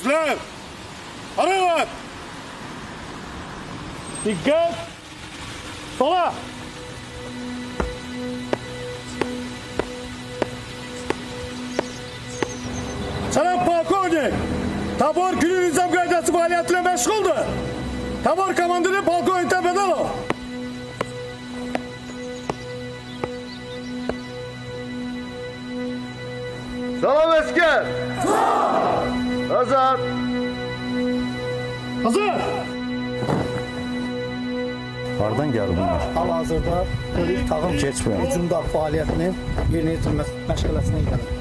Güçler! Ara var! Dikkat! Sola! Selam polkovnik! Tabor Külü Nizam Gaydası faaliyetiyle meşguldür. Tabor komandiri polkovnik tepeden ol. Salam asker. Hazır. Hazır! Hardan geldi bunlar? Hal-hazırda polis tağım Keçmiyor. hücumda fəaliyyətini yerinə yetirmə məşğələsindən gəlir.